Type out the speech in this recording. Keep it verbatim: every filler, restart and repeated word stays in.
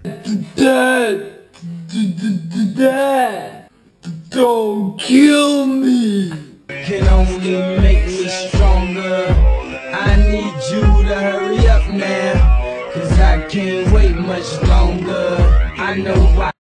Dad, Dad, don't kill me. Can only make me stronger. I need you to hurry up now, cause I can't wait much longer. I know I